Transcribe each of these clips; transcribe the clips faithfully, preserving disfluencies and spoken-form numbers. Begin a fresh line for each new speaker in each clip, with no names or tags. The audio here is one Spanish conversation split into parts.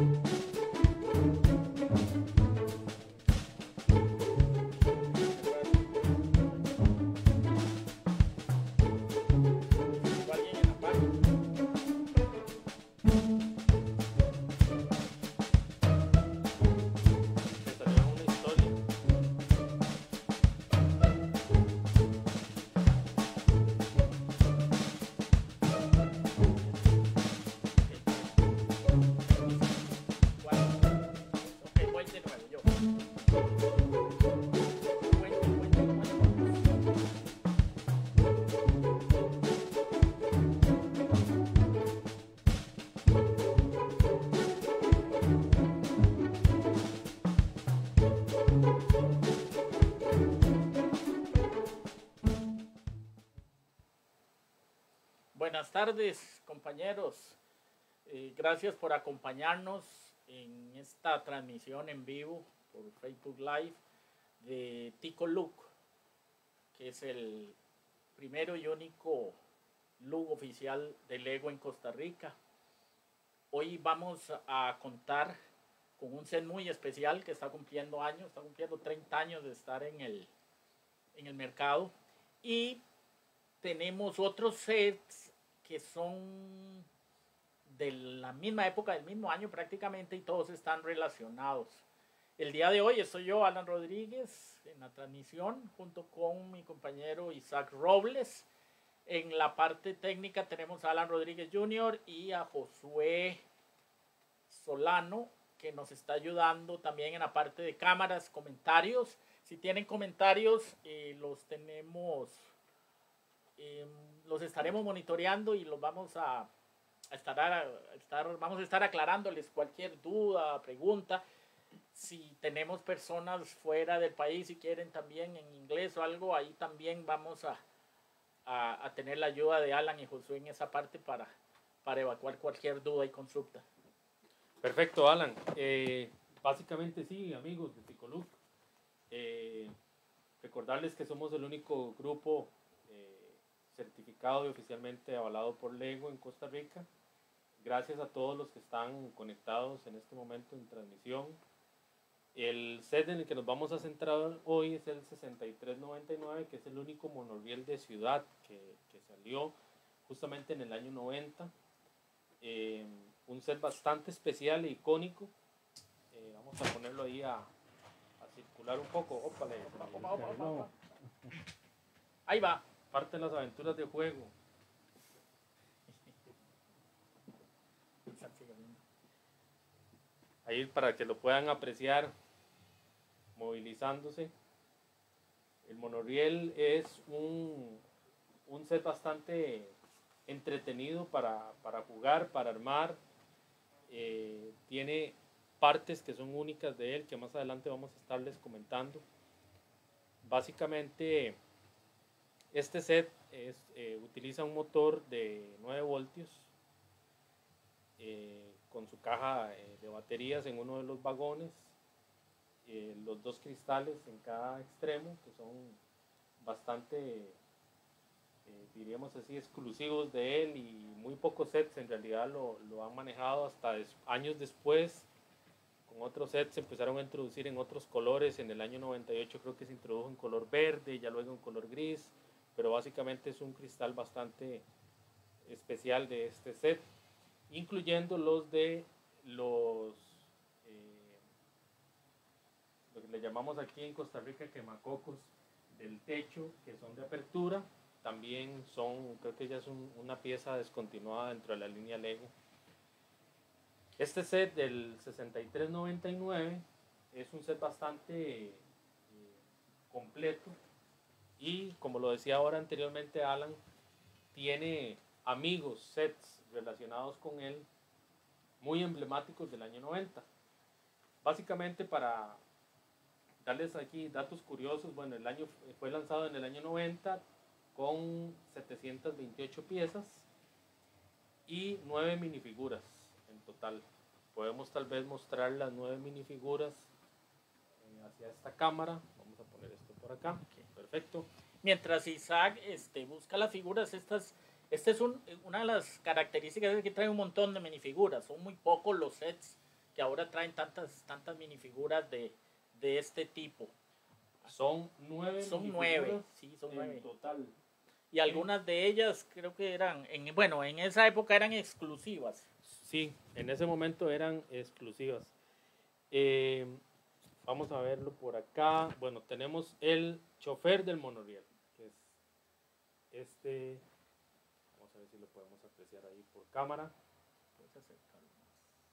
Buenas tardes, compañeros. Eh, gracias por acompañarnos en esta transmisión en vivo por Facebook Live de Tico Look, que es el primero y único look oficial de Lego en Costa Rica. Hoy vamos a contar con un set muy especial que está cumpliendo años, está cumpliendo treinta años de estar en el, en el mercado, y tenemos otros sets que son de la misma época, del mismo año prácticamente, y todos están relacionados. El día de hoy estoy yo, Alan Rodríguez, en la transmisión, junto con mi compañero Isaac Robles. En la parte técnica tenemos a Alan Rodríguez junior y a Josué Solano, que nos está ayudando también en la parte de cámaras, comentarios. Si tienen comentarios, eh, los tenemos... Eh, los estaremos monitoreando y los vamos a, a, estar, a, estar, vamos a estar aclarándoles cualquier duda, pregunta. Si tenemos personas fuera del país y quieren también en inglés o algo, ahí también vamos a, a, a tener la ayuda de Alan y Josué en esa parte para, para evacuar cualquier duda y consulta.
Perfecto, Alan. Eh, básicamente sí, amigos de Tico Look. Eh, recordarles que somos el único grupo eh, certificado y oficialmente avalado por Lego en Costa Rica. Gracias a todos los que están conectados en este momento en transmisión. El set en el que nos vamos a centrar hoy es el sesenta y tres noventa y nueve, que es el único monorriel de ciudad que, que salió justamente en el año noventa. Eh, un set bastante especial e icónico. Eh, vamos a ponerlo ahí a, a circular un poco. Ópale,
opa, opa, opa, opa. Ahí va.
Parte de las aventuras de juego. Ahí para que lo puedan apreciar movilizándose. El monorriel es un, un set bastante entretenido para, para jugar, para armar. Eh, tiene partes que son únicas de él, que más adelante vamos a estarles comentando. Básicamente este set es, eh, utiliza un motor de nueve voltios eh, con su caja eh, de baterías en uno de los vagones, eh, los dos cristales en cada extremo, que son bastante, eh, diríamos así, exclusivos de él, y muy pocos sets en realidad lo, lo han manejado. Hasta des, años después, con otros sets se empezaron a introducir en otros colores. En el año noventa y ocho creo que se introdujo en color verde, ya luego en color gris, pero básicamente es un cristal bastante especial de este set, incluyendo los de los, eh, lo que le llamamos aquí en Costa Rica quemacocos del techo, que son de apertura. También son, creo que ya es un, una pieza descontinuada dentro de la línea Lego. Este set del sesenta y tres noventa y nueve es un set bastante eh, completo. Y como lo decía ahora anteriormente Alan, tiene amigos, sets relacionados con él, muy emblemáticos del año noventa. Básicamente, para darles aquí datos curiosos, bueno, el año fue lanzado en el año noventa con setecientas veintiocho piezas y nueve minifiguras en total. Podemos tal vez mostrar las nueve minifiguras eh, hacia esta cámara. Vamos a poner esto por acá. Okay. Perfecto.
Mientras Isaac este, busca las figuras, estas, esta es un, una de las características, es que trae un montón de minifiguras. Son muy pocos los sets que ahora traen tantas, tantas minifiguras de, de este tipo.
Son nueve
Son
minifiguras
nueve, sí, son
en
nueve.
total.
Y algunas de ellas creo que eran, en, bueno, en esa época eran exclusivas.
Sí, en ese momento eran exclusivas. Eh, vamos a verlo por acá. Bueno, tenemos el chofer del monorriel, que es este. Vamos a ver si lo podemos apreciar ahí por cámara.
Puedes acercarlo más.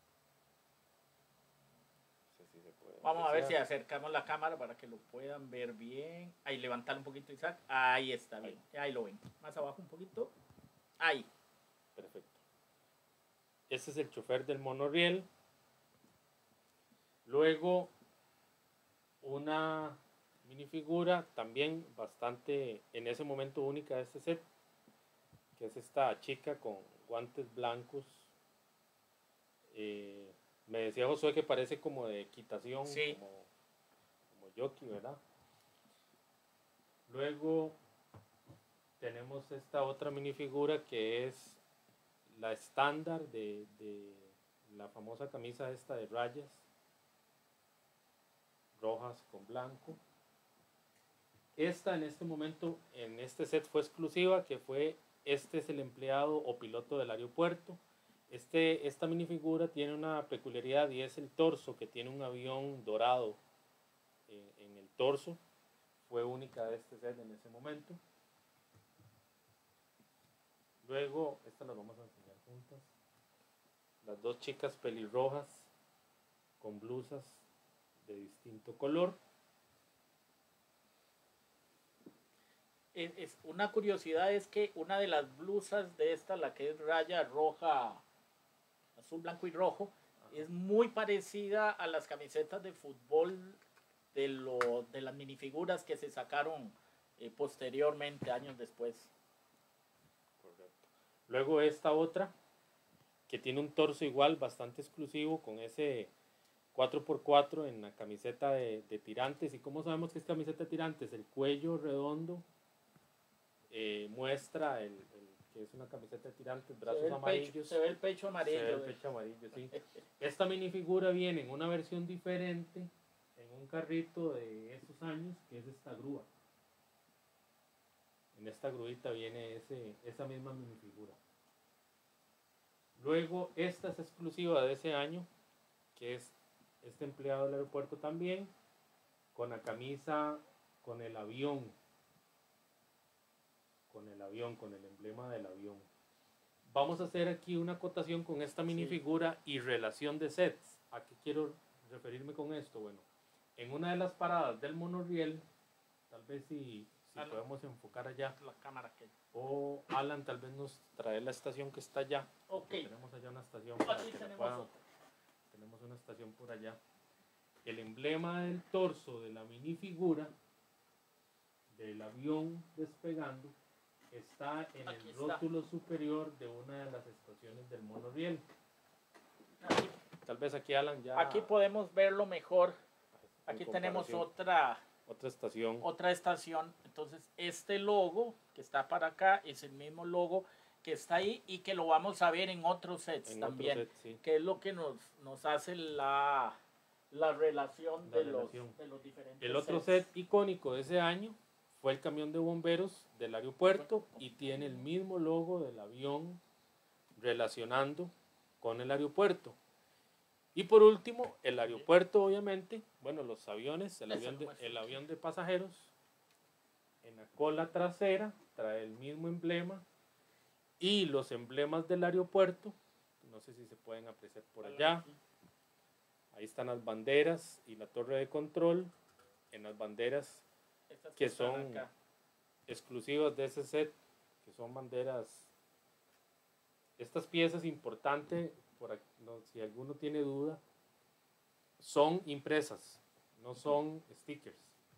No sé si se puede
Vamos a ver si
apreciar.
acercamos la cámara para que lo puedan ver bien. Ahí, levantar un poquito, Isaac. Ahí está bien. Ahí lo ven. Más abajo un poquito. Ahí.
Perfecto. Este es el chofer del monorriel. Luego, una minifigura también bastante, en ese momento única de este set, que es esta chica con guantes blancos. Eh, me decía Josué que parece como de equitación,
Sí.
como, como jockey, ¿verdad? Luego tenemos esta otra minifigura que es la estándar de, de la famosa camisa esta de rayas rojas con blanco. Esta en este momento, en este set fue exclusiva, que fue, este es el empleado o piloto del aeropuerto. Este, esta minifigura tiene una peculiaridad y es el torso, que tiene un avión dorado eh, en el torso. Fue única de este set en ese momento. Luego, esta las vamos a enseñar juntas. Las dos chicas pelirrojas con blusas de distinto color.
Es, es, una curiosidad es que una de las blusas de esta, la que es raya roja, azul, blanco y rojo, ajá, es muy parecida a las camisetas de fútbol de, lo, de las minifiguras que se sacaron eh, posteriormente, años después.
Correcto. Luego esta otra, que tiene un torso igual, bastante exclusivo, con ese cuatro por cuatro en la camiseta de, de tirantes. ¿Y cómo sabemos que es camiseta de tirantes? El cuello redondo eh, muestra el, el, que es una camiseta de tirantes, brazos
se
amarillos.
Pecho, se ve el pecho amarillo.
Se ve el pecho amarillo, sí. Esta minifigura viene en una versión diferente, en un carrito de esos años, que es esta grúa. En esta gruita viene ese, esa misma minifigura. Luego, esta es exclusiva de ese año, que es este empleado del aeropuerto también, con la camisa, con el avión, con el avión, con el emblema del avión. Vamos a hacer aquí una acotación con esta minifigura sí. y relación de sets. ¿A qué quiero referirme con esto? Bueno, en una de las paradas del monorriel, tal vez si, si podemos enfocar allá,
la cámara que...
o Alan tal vez nos trae la estación que está allá.
Okay.
Tenemos allá una estación. Para
aquí
que
tenemos
puedan,
otra.
Tenemos una estación por allá. El emblema del torso de la minifigura del avión despegando está en
aquí
el
está.
rótulo superior de una de las estaciones del monorriel.
Aquí,
tal vez aquí Alan ya...
Aquí podemos verlo mejor. Aquí tenemos otra...
Otra estación.
Otra estación. Entonces, este logo que está para acá es el mismo logo que está ahí y que lo vamos a ver en otros sets
en
también.
Otro set, sí.
Que es lo que nos, nos hace la, la relación,
la
de,
relación.
Los, de los diferentes
El otro
sets.
set icónico de ese año fue el camión de bomberos del aeropuerto y tiene el mismo logo del avión relacionando con el aeropuerto. Y por último, el aeropuerto, obviamente, bueno, los aviones, el avión de, el avión de pasajeros, en la cola trasera trae el mismo emblema y los emblemas del aeropuerto, no sé si se pueden apreciar por allá, ahí están las banderas y la torre de control, en las banderas que son exclusivas de ese set, que son banderas, estas piezas importantes, por aquí, no, si alguno tiene duda, son impresas, no son stickers.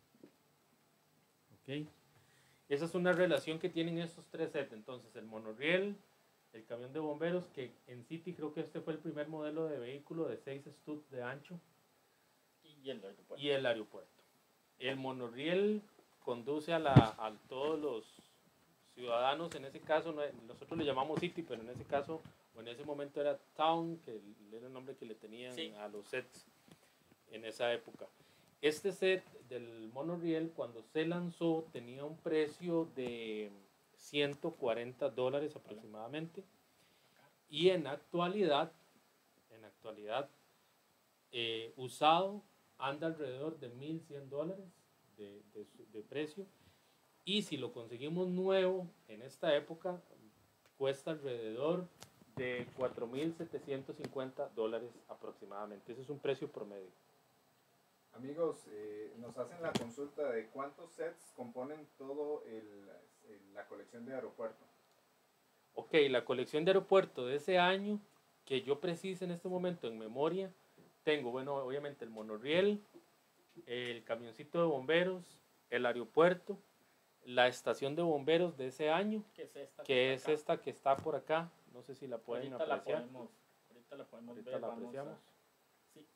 ¿Okay? Esa es una relación que tienen estos tres sets, entonces el monorriel, el camión de bomberos, que en City creo que este fue el primer modelo de vehículo de seis studs de ancho,
y el aeropuerto.
Y el, aeropuerto. El monorriel conduce a, la, a todos los ciudadanos, en ese caso, nosotros le llamamos City, pero en ese caso o en ese momento era Town, que era el nombre que le tenían sí. a los sets en esa época. Este set del monorriel, cuando se lanzó, tenía un precio de ciento cuarenta dólares aproximadamente, y en actualidad, en actualidad, eh, usado, anda alrededor de mil cien dólares de, de, de precio, y si lo conseguimos nuevo en esta época, cuesta alrededor de cuatro mil setecientos cincuenta dólares aproximadamente. Ese es un precio promedio.
Amigos, eh, nos hacen la consulta de cuántos sets componen todo el, el, la colección de aeropuerto.
Ok, la colección de aeropuerto de ese año, que yo preciso en este momento en memoria, tengo, bueno, obviamente el monorriel, el camioncito de bomberos, el aeropuerto, la estación de bomberos de ese año,
que es esta que,
que es
acá.
esta que está por acá, no sé si la pueden
ahorita
apreciar.
La podemos, ahorita la podemos
ahorita
ver,
la
vamos
apreciamos.
A, sí.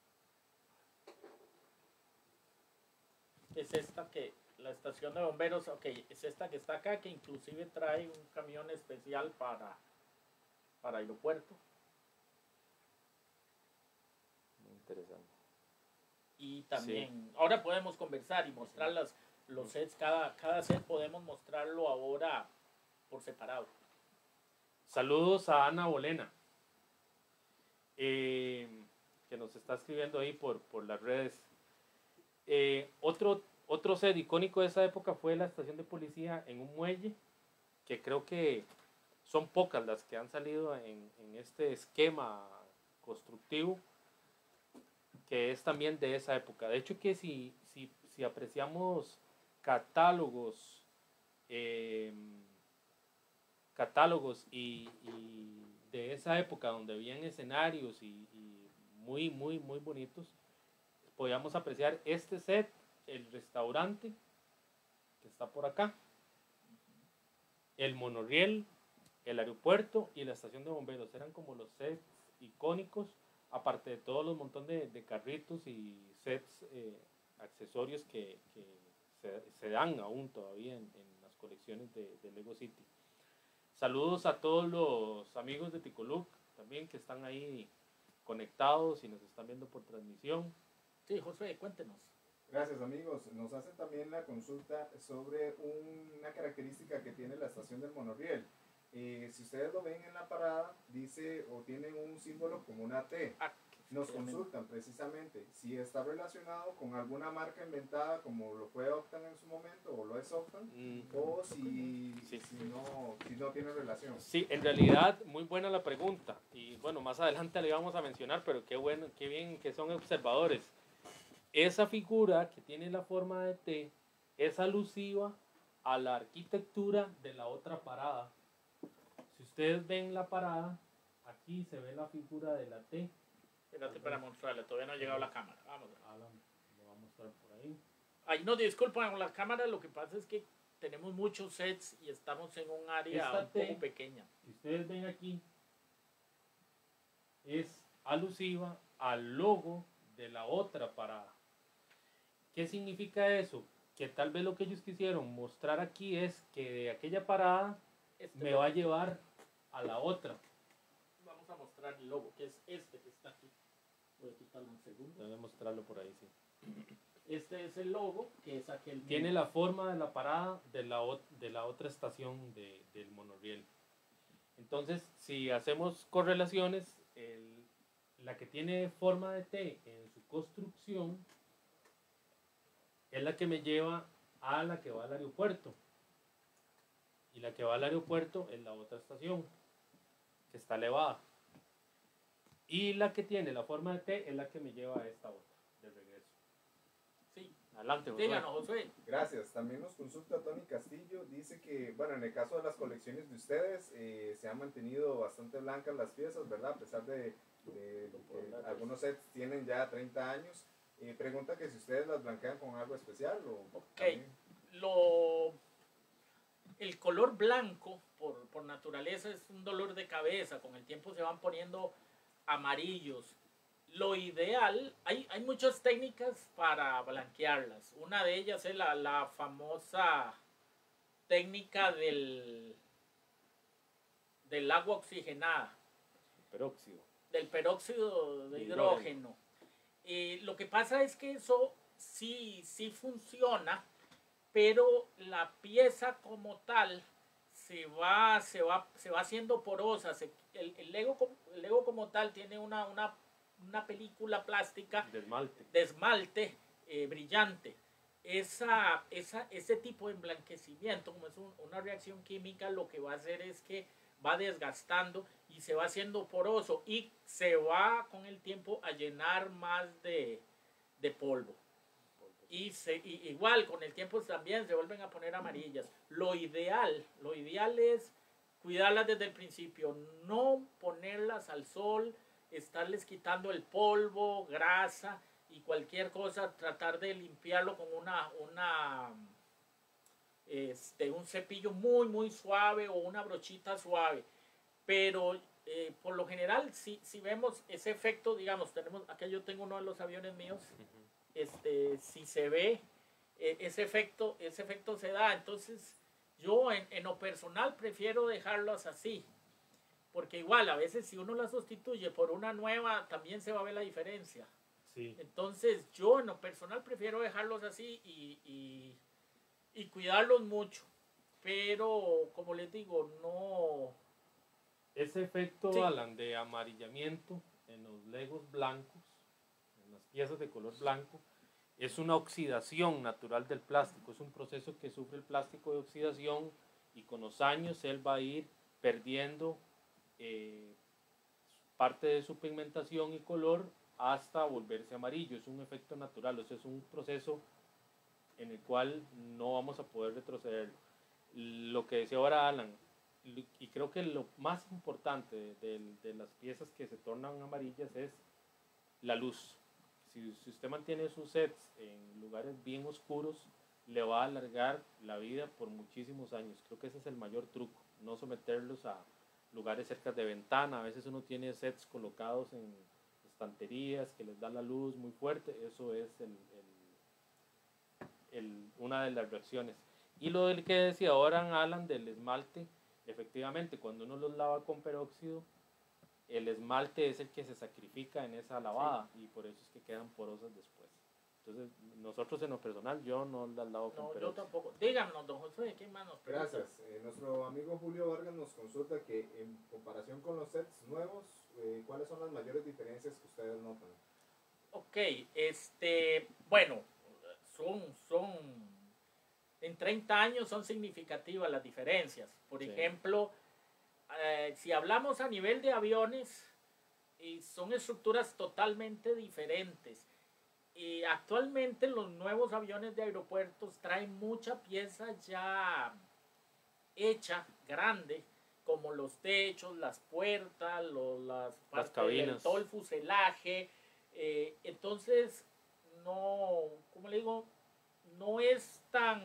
Es esta que, la estación de bomberos, ok, es esta que está acá, que inclusive trae un camión especial para, para aeropuerto.
Muy interesante.
Y también, sí. ahora podemos conversar y mostrar las, los sets, cada, cada set podemos mostrarlo ahora por separado.
Saludos a Ana Bolena, eh, que nos está escribiendo ahí por, por las redes. Eh, otro, otro set icónico de esa época fue la estación de policía en un muelle, que creo que son pocas las que han salido en, en este esquema constructivo, que es también de esa época. De hecho que si, si, si apreciamos catálogos, eh, catálogos y, y de esa época donde habían escenarios y, y muy, muy, muy bonitos, podíamos apreciar este set, el restaurante que está por acá, el monorriel, el aeropuerto y la estación de bomberos. Eran como los sets icónicos, aparte de todos los montón de, de carritos y sets, eh, accesorios que, que se, se dan aún todavía en, en las colecciones de, de Lego City. Saludos a todos los amigos de Ticoluc también que están ahí conectados y nos están viendo por transmisión.
Sí, José, cuéntenos.
Gracias, amigos. Nos hacen también la consulta sobre un, una característica que tiene la estación del monorriel. Eh, si ustedes lo ven en la parada, dice o tiene un símbolo como una T.
Ah,
Nos consultan precisamente si está relacionado con alguna marca inventada como lo fue Octan en su momento o lo es Octan, mm. o si, sí. si, no, si no tiene relación.
Sí, en realidad muy buena la pregunta y bueno, más adelante le vamos a mencionar, pero qué bueno, qué bien que son observadores. Esa figura que tiene la forma de T es alusiva a la arquitectura de la otra parada. Si ustedes ven la parada, aquí se ve la figura de la T.
Espérate para mostrarle, todavía no ha llegado la cámara. Vamos a ver.
Ah, lo voy a mostrar por ahí.
Ay, no, disculpen con la cámara, lo que pasa es que tenemos muchos sets y estamos en un área
Esta
un
T,
poco pequeña.
Si ustedes ven aquí, es alusiva al logo de la otra parada. ¿Qué significa eso? Que tal vez lo que ellos quisieron mostrar aquí es que de aquella parada este me logo va a llevar a la otra.
Vamos a mostrar el logo, que es este que está aquí. Voy a quitarlo un segundo.
Voy a mostrarlo por ahí, sí.
Este es el logo, que es aquel.
Tiene mismo la forma de la parada de la, de la otra estación de, del monorriel. Entonces, si hacemos correlaciones, el, la que tiene forma de T en su construcción es la que me lleva a la que va al aeropuerto. Y la que va al aeropuerto es la otra estación, que está elevada. Y la que tiene la forma de T es la que me lleva a esta otra, de regreso.
Sí.
Adelante, Josué.
Díganos, Josué.
Gracias. También nos consulta Tony Castillo. Dice que, bueno, en el caso de las colecciones de ustedes, eh, se han mantenido bastante blancas las piezas, ¿verdad? A pesar de, de, de que algunos sets tienen ya treinta años. Eh, pregunta que si ustedes las blanquean con algo especial o...
Ok. Lo... El color blanco, por, por naturaleza, es un dolor de cabeza. Con el tiempo se van poniendo amarillos. Lo ideal, hay, hay muchas técnicas para blanquearlas. Una de ellas es la, la famosa técnica del, del agua oxigenada.
peróxido.
Del peróxido de hidrógeno. Eh, lo que pasa es que eso sí, sí funciona, pero la pieza como tal se va, se va, se va haciendo porosa. Se, el, el, Lego, el Lego como tal tiene una, una, una película plástica
de esmalte,
de esmalte eh, brillante. Esa, esa, ese tipo de emblanquecimiento, como es un, una reacción química, lo que va a hacer es que va desgastando y se va haciendo poroso y se va con el tiempo a llenar más de, de polvo. Y, se, y igual con el tiempo también se vuelven a poner amarillas. Lo ideal, lo ideal es cuidarlas desde el principio, no ponerlas al sol, estarles quitando el polvo, grasa y cualquier cosa, tratar de limpiarlo con una, una este, un cepillo muy muy suave o una brochita suave. Pero eh, por lo general, si, si vemos ese efecto, digamos, tenemos, acá yo tengo uno de los aviones míos, uh-huh. este, si se ve eh, ese efecto, ese efecto se da. Entonces yo en, en lo personal prefiero dejarlos así, porque igual a veces si uno la sustituye por una nueva también se va a ver la diferencia.
Sí.
Entonces yo en lo personal prefiero dejarlos así y, y, y cuidarlos mucho, pero como les digo, no...
Ese efecto,
sí.
Alan, de amarillamiento en los Legos blancos, en las piezas de color blanco, es una oxidación natural del plástico, es un proceso que sufre el plástico de oxidación y con los años él va a ir perdiendo eh, parte de su pigmentación y color hasta volverse amarillo. Es un efecto natural, o sea, es un proceso en el cual no vamos a poder retroceder. Lo que decía ahora Alan, y creo que lo más importante de, de, de las piezas que se tornan amarillas es la luz. Si, si usted mantiene sus sets en lugares bien oscuros, le va a alargar la vida por muchísimos años. Creo que ese es el mayor truco, no someterlos a lugares cerca de ventana. A veces uno tiene sets colocados en estanterías que les da la luz muy fuerte, eso es el, el, el, una de las reacciones. Y lo del que decía ahora Alan del esmalte, efectivamente, cuando uno los lava con peróxido, el esmalte es el que se sacrifica en esa lavada, sí. Y por eso es que quedan porosas después. Entonces, nosotros en lo personal, yo no las lavo con
no,
peróxido.
Yo tampoco. Díganos, don José, ¿qué más nos pregunta?
Gracias. Eh, nuestro amigo Julio Vargas nos consulta que en comparación con los sets nuevos, eh, ¿cuáles son las mayores diferencias que ustedes notan?
Ok, este, bueno, son, son... En treinta años son significativas las diferencias. Por sí. ejemplo, eh, si hablamos a nivel de aviones, eh, son estructuras totalmente diferentes. Y actualmente los nuevos aviones de aeropuertos traen mucha pieza ya hecha, grande, como los techos, las puertas, los, las,
las cabinas,
todo el fuselaje. Eh, entonces, no, ¿cómo le digo? No es tan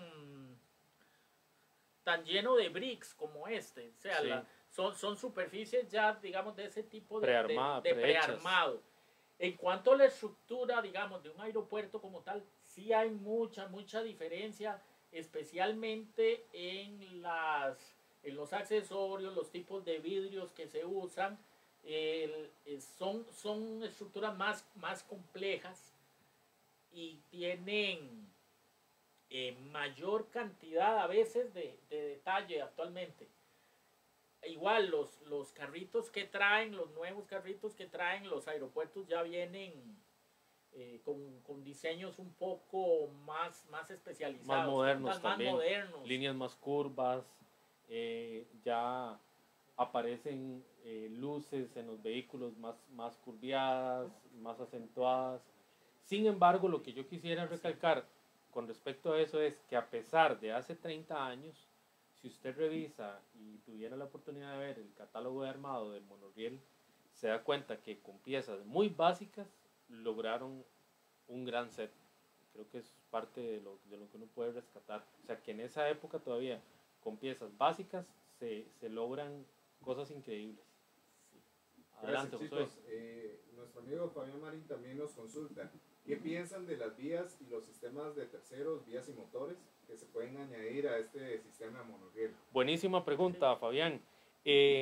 tan lleno de bricks como este, o sea, sí. la, son, son superficies ya, digamos, de ese tipo de,
Prearmada,
de, de prearmado. En cuanto a la estructura, digamos, de un aeropuerto como tal, sí hay mucha, mucha diferencia, especialmente en, las, en los accesorios, los tipos de vidrios que se usan, eh, son, son estructuras más, más complejas y tienen... Eh, mayor cantidad a veces de, de detalle actualmente. Igual los, los carritos que traen, los nuevos carritos que traen los aeropuertos ya vienen eh, con, con diseños un poco más, más especializados,
más modernos
más
también,
modernos.
Líneas más curvas, eh, ya aparecen eh, luces en los vehículos más, más curviadas, más acentuadas. Sin embargo, lo que yo quisiera recalcar con respecto a eso es que a pesar de hace treinta años, si usted revisa y tuviera la oportunidad de ver el catálogo de armado del monorriel, se da cuenta que con piezas muy básicas lograron un gran set. Creo que es parte de lo, de lo que uno puede rescatar. O sea, que en esa época todavía con piezas básicas se, se logran cosas increíbles.
Sí. Adelante, Gracias, chicos. Eh, nuestro amigo Fabián Marín también nos consulta. ¿Qué piensan de las vías y los sistemas de terceros, vías y motores que se pueden añadir a este sistema monorriel?
Buenísima pregunta, Fabián. Eh,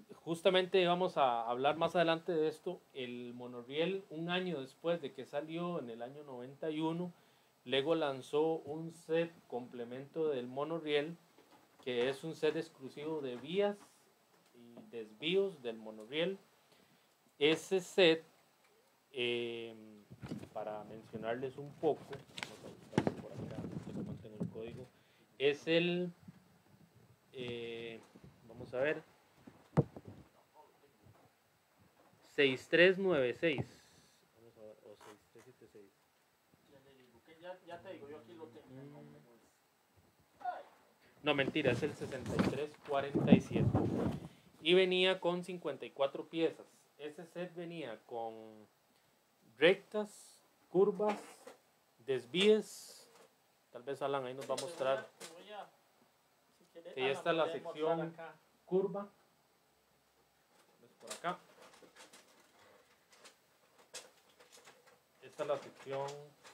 justamente vamos a hablar más adelante de esto. El monorriel, un año después de que salió, en el año noventa y uno, Lego lanzó un set complemento del monorriel, que es un set exclusivo de vías y desvíos del monorriel. Ese set, eh, para mencionarles un poco, vamos a buscarlo por acá, que no mantengo el código, es el, eh, vamos a ver, seis tres nueve seis, vamos a ver, o seis tres siete seis.
Ya le digo, que ya, ya te digo, yo aquí lo tengo.
Mm. No, mentira, es el sesenta y tres cuarenta y siete. Y venía con cincuenta y cuatro piezas. Ese set venía con rectas, curvas, desvíes. Tal vez Alan ahí nos va a mostrar. Que ya está la sección curva. Por acá. Esta es la sección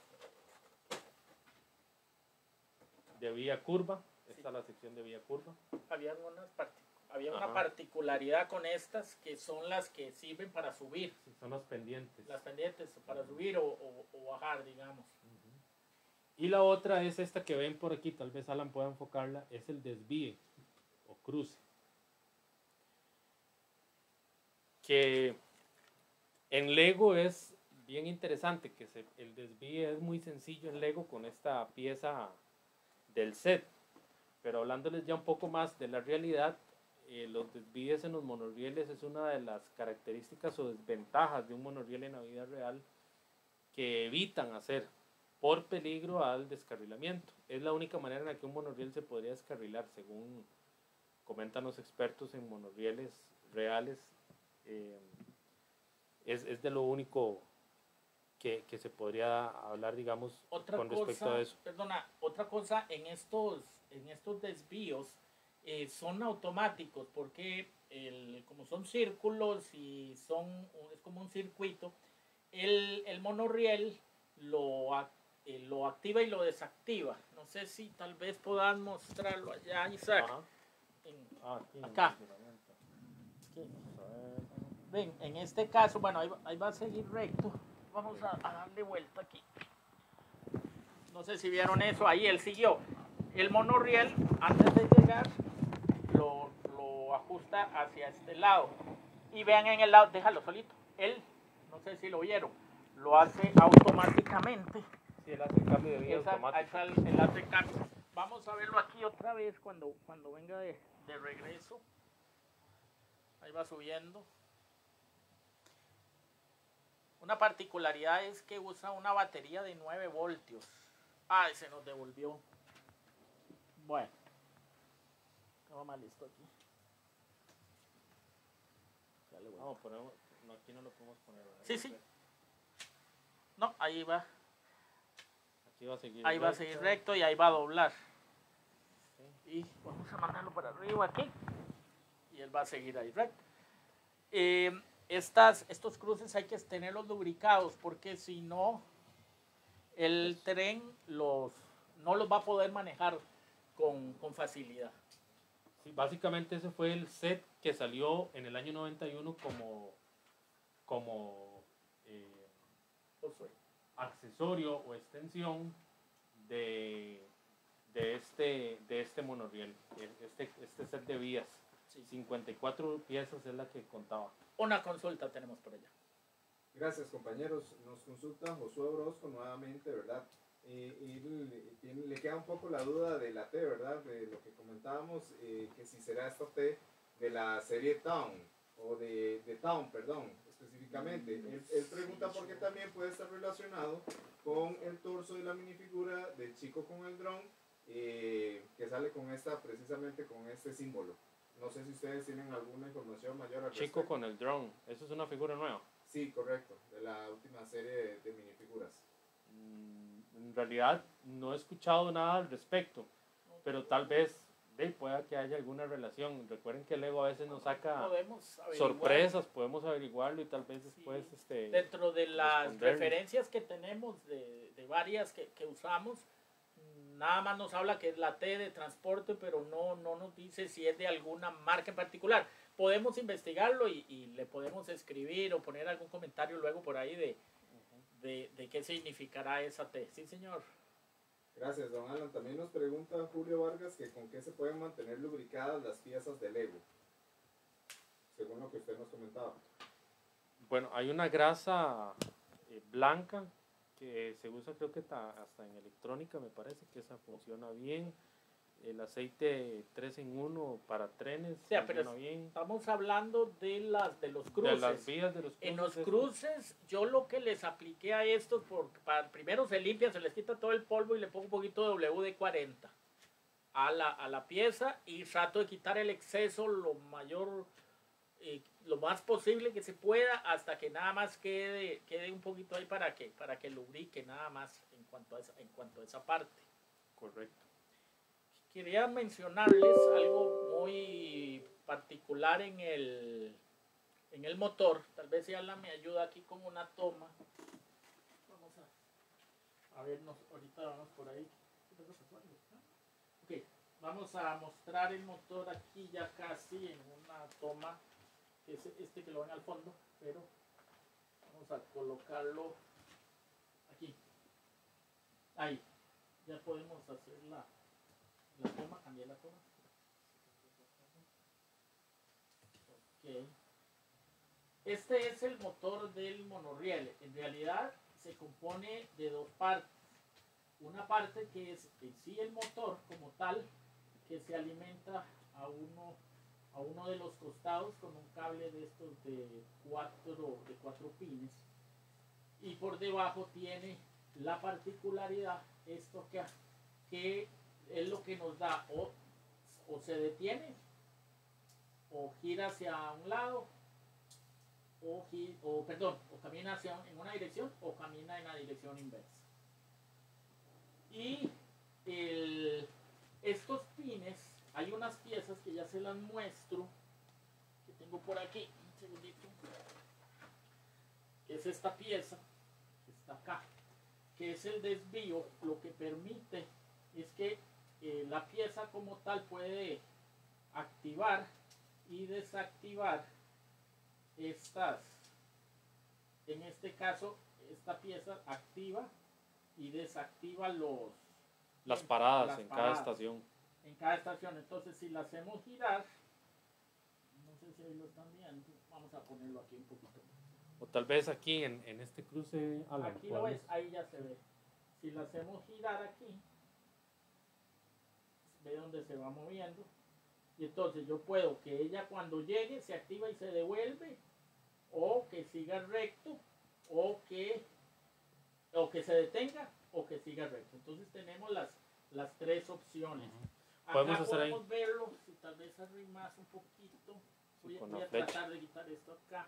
de vía curva. Esta es la sección de vía curva.
Había, unas había una particularidad con estas, que son las que sirven para subir.
Sí, son las pendientes.
Las pendientes para subir o, o, o bajar, digamos.
Uh-huh. Y la otra es esta que ven por aquí, tal vez Alan pueda enfocarla, es el desvíe o cruce. Que en Lego es bien interesante, que se, el desvíe es muy sencillo en Lego con esta pieza del set. Pero hablándoles ya un poco más de la realidad, eh, los desvíes en los monorrieles es una de las características o desventajas de un monorriel en la vida real que evitan hacer por peligro al descarrilamiento. Es la única manera en la que un monorriel se podría descarrilar, según comentan los expertos en monorrieles reales. Eh, es, es de lo único que, que se podría hablar, digamos,
otra
con
cosa,
respecto a eso.
Perdona, otra cosa en estos, en estos desvíos eh, son automáticos, porque el, como son círculos y son, es como un circuito, el, el monorriel lo, eh, lo activa y lo desactiva. No sé si tal vez puedan mostrarlo allá, Isaac. En,
ah, aquí,
acá. Aquí. Ven, en este caso, bueno, ahí, ahí va a seguir recto. Vamos a, a darle vuelta aquí. No sé si vieron eso, ahí él siguió. El monorriel, antes de llegar, lo, lo ajusta hacia este lado. Y vean en el lado, déjalo solito. Él, no sé si lo vieron, lo hace automáticamente.
Sí, él hace el cambio de vía
Esa,
automático.
Él, él hace el cambio. Vamos a verlo aquí otra vez cuando, cuando venga de, de regreso. Ahí va subiendo. Una particularidad es que usa una batería de nueve voltios. Ay, se nos devolvió. Bueno. Estaba mal listo aquí.
No, ponemos, no, aquí no lo podemos poner. ¿Verdad?
Sí, sí. No, ahí va.
Aquí va a seguir
ahí
recto.
va a seguir recto y ahí va a doblar. Sí. Y vamos a mandarlo para arriba aquí. Y él va a seguir ahí recto. Eh, Estas, estos cruces hay que tenerlos lubricados, porque si no, el tren los, no los va a poder manejar con, con facilidad.
Sí, básicamente ese fue el set que salió en el año noventa y uno como, como eh, accesorio o extensión de, de, este, de este monorriel, este, este set de vías. Sí. cincuenta y cuatro piezas es la que contaba.
Una consulta tenemos por allá.
Gracias, compañeros. Nos consulta Josué Orozco nuevamente, ¿verdad? Eh, y tiene, le queda un poco la duda de la T, ¿verdad? De lo que comentábamos, eh, que si será esta T de la serie Town, o de, de Town, perdón, específicamente. Mm, él, él pregunta sí, por qué también puede estar relacionado con el torso y la minifigura del chico con el dron, eh, que sale con esta, precisamente con este símbolo. No sé si ustedes tienen alguna información mayor al respecto.
Chico con el drone, ¿eso es una figura nueva?
Sí, correcto, de la última serie de, de minifiguras.
Mm, en realidad no he escuchado nada al respecto, pero tal vez de, pueda que haya alguna relación. Recuerden que Lego a veces nos saca
podemos
sorpresas, podemos averiguarlo y tal vez después... Sí. Este,
dentro de las referencias que tenemos, de, de varias que, que usamos, nada más nos habla que es la T de transporte, pero no, no nos dice si es de alguna marca en particular. podemos investigarlo y, y le podemos escribir o poner algún comentario luego por ahí de, de, de qué significará esa T. Sí, señor.
Gracias, don Alan. También nos pregunta Julio Vargas que con qué se pueden mantener lubricadas las piezas de Lego, según lo que usted nos comentaba.
Bueno, hay una grasa eh, blanca que se usa, creo que ta, hasta en electrónica, me parece que esa funciona bien. El aceite tres en uno para trenes,
o sea,
funciona
pero
bien.
Estamos hablando de las de los cruces.
De las vías de los cruces.
En los cruces, yo lo que les apliqué a estos, porque para, primero se limpia, se les quita todo el polvo y le pongo un poquito de W D cuarenta a la, a la pieza y trato de quitar el exceso lo mayor, eh, lo más posible que se pueda hasta que nada más quede, quede un poquito ahí para que, para que lubrique nada más en cuanto a esa, en cuanto a esa parte.
Correcto.
Quería mencionarles algo muy particular en el, en el motor. Tal vez si Alan me ayuda aquí con una toma. Vamos a, a vernos, ahorita vamos por ahí. Ok, vamos a mostrar el motor aquí ya casi en una toma, que es este que lo ven al fondo, pero vamos a colocarlo aquí. Ahí, ya podemos hacer la... La toma, cambié la toma. Okay. Este es el motor del monorriel. En realidad se compone de dos partes. Una parte que es en sí el motor como tal, que se alimenta a uno, a uno de los costados con un cable de estos de cuatro, de cuatro pines. Y por debajo tiene la particularidad, esto que, que es lo que nos da o, o se detiene o gira hacia un lado o, o perdón o camina hacia en una dirección o camina en la dirección inversa. Y el, estos pines, hay unas piezas que ya se las muestro, que tengo por aquí, un segundito, que es esta pieza que está acá, que es el desvío. Lo que permite es que Eh, la pieza como tal puede activar y desactivar estas, en este caso esta pieza activa y desactiva los
las paradas
las
en
paradas,
cada estación.
En cada estación. Entonces si la hacemos girar, no sé si ahí lo están viendo, vamos a ponerlo aquí un poquito.
O tal vez aquí en, en este cruce, Alan,
aquí lo ves, ahí ya se ve. Si la hacemos girar aquí, ve donde se va moviendo, y entonces yo puedo que ella cuando llegue se activa y se devuelve, o que siga recto, o que o que se detenga, o que siga recto. Entonces tenemos las, las tres opciones.
Uh-huh. Podemos
Acá
hacer
podemos
ahí.
verlo, si tal vez arrimas un poquito, voy,
Sí,
voy a tratar de quitar esto acá.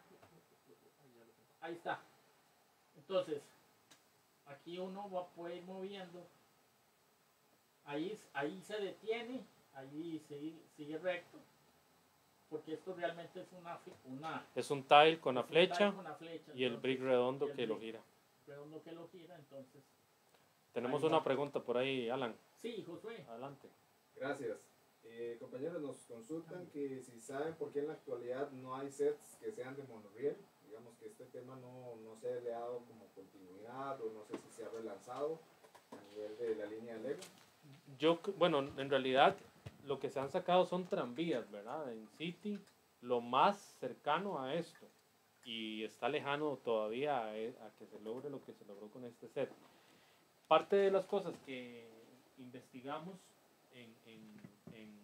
Ahí está. Entonces aquí uno va, puede ir moviendo. Ahí, ahí se detiene, ahí sigue, sigue recto, porque esto realmente es una... una
es un tile con, la
un
flecha,
tile con la flecha
y
entonces,
el brick redondo
el
que
brick
lo gira.
redondo que lo gira, entonces...
Tenemos
ahí
una
va.
pregunta por ahí, Alan.
Sí, Josué.
Adelante.
Gracias. Eh, compañeros, nos consultan que si saben por qué en la actualidad no hay sets que sean de monorriel. Digamos que este tema no, no se le ha dado como continuidad o no sé si se ha relanzado a nivel de la línea de Lego.
Yo, bueno, en realidad lo que se han sacado son tranvías, ¿verdad? En City, lo más cercano a esto, y está lejano todavía a, a que se logre lo que se logró con este set. Parte de las cosas que investigamos en, en, en,